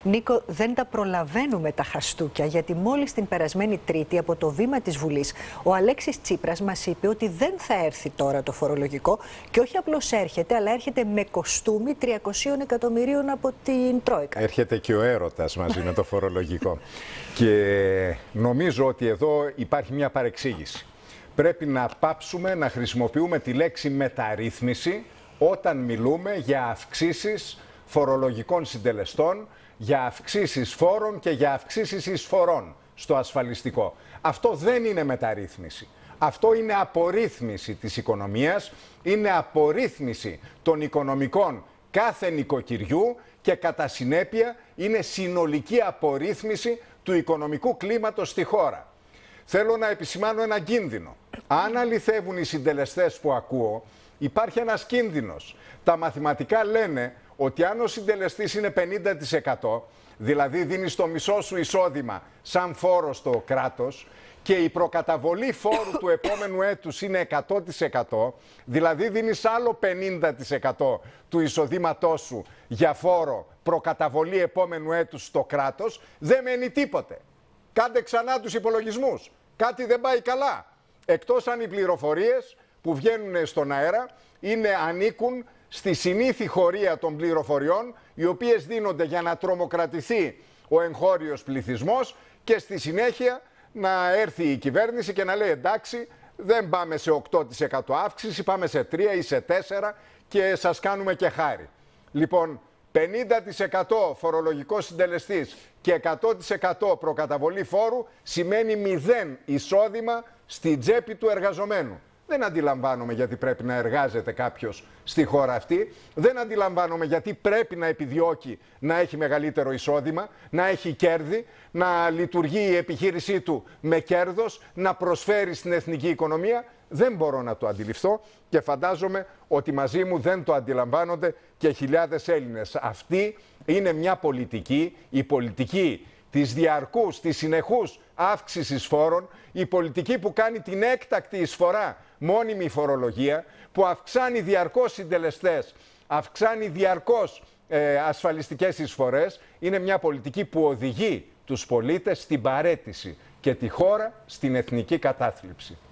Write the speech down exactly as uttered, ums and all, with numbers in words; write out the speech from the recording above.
Νίκο, δεν τα προλαβαίνουμε τα χαστούκια, γιατί μόλις την περασμένη Τρίτη από το βήμα της Βουλής ο Αλέξης Τσίπρας μας είπε ότι δεν θα έρθει τώρα το φορολογικό και όχι απλώς έρχεται, αλλά έρχεται με κοστούμι τριακόσια εκατομμυρίων από την Τρόικα. Έρχεται και ο έρωτας μαζί με το φορολογικό. Και νομίζω ότι εδώ υπάρχει μια παρεξήγηση. Πρέπει να πάψουμε να χρησιμοποιούμε τη λέξη μεταρρύθμιση όταν μιλούμε για αυξήσεις φορολογικών συντελεστών, για αυξήσεις φόρων και για αυξήσεις εισφορών στο ασφαλιστικό. Αυτό δεν είναι μεταρρύθμιση. Αυτό είναι απορρίθμιση της οικονομίας, είναι απορρίθμιση των οικονομικών κάθε νοικοκυριού και κατά συνέπεια είναι συνολική απορρίθμιση του οικονομικού κλίματος στη χώρα. Θέλω να επισημάνω ένα κίνδυνο. Αν αληθεύουν οι συντελεστές που ακούω, υπάρχει ένας κίνδυνος. Τα μαθηματικά λένε ότι αν ο συντελεστής είναι πενήντα τοις εκατό, δηλαδή δίνεις το μισό σου εισόδημα σαν φόρο στο κράτος και η προκαταβολή φόρου του επόμενου έτους είναι εκατό τοις εκατό, δηλαδή δίνεις άλλο πενήντα τοις εκατό του εισοδήματός σου για φόρο προκαταβολή επόμενου έτους στο κράτος, δεν μένει τίποτε. Κάντε ξανά τους υπολογισμούς. Κάτι δεν πάει καλά. Εκτός αν οι πληροφορίες που βγαίνουν στον αέρα είναι, ανήκουν στη συνήθη χωρία των πληροφοριών, οι οποίες δίνονται για να τρομοκρατηθεί ο εγχώριος πληθυσμός και στη συνέχεια να έρθει η κυβέρνηση και να λέει εντάξει, δεν πάμε σε οκτώ τοις εκατό αύξηση, πάμε σε τρία ή σε τέσσερα και σας κάνουμε και χάρη. Λοιπόν, πενήντα τοις εκατό φορολογικός συντελεστής και εκατό τοις εκατό προκαταβολή φόρου σημαίνει μηδέν εισόδημα στη τσέπη του εργαζομένου. Δεν αντιλαμβάνομαι γιατί πρέπει να εργάζεται κάποιος στη χώρα αυτή. Δεν αντιλαμβάνομαι γιατί πρέπει να επιδιώκει να έχει μεγαλύτερο εισόδημα, να έχει κέρδη, να λειτουργεί η επιχείρησή του με κέρδος, να προσφέρει στην εθνική οικονομία. Δεν μπορώ να το αντιληφθώ και φαντάζομαι ότι μαζί μου δεν το αντιλαμβάνονται και χιλιάδες Έλληνες. Αυτή είναι μια πολιτική, η πολιτική της διαρκούς, της συνεχούς αύξησης φόρων, η πολιτική που κάνει την έκτακτη εισφορά μόνιμη φορολογία, που αυξάνει διαρκώς συντελεστές, αυξάνει διαρκώς ε, ασφαλιστικές εισφορές, είναι μια πολιτική που οδηγεί τους πολίτες στην παραίτηση και τη χώρα στην εθνική κατάθλιψη.